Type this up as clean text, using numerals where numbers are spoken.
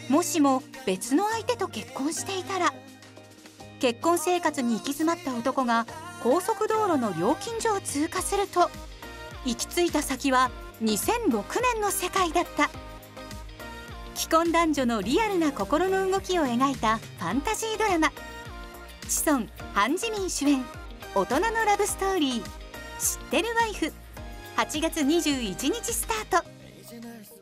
もしも別の相手と結婚していたら、結婚生活に行き詰まった男が高速道路の料金所を通過すると、行き着いた先は2006年の世界だった。既婚男女のリアルな心の動きを描いたファンタジードラマ、志尊・ハン・ジミン主演、大人のラブストーリー、知ってるワイフ、8月21日スタート。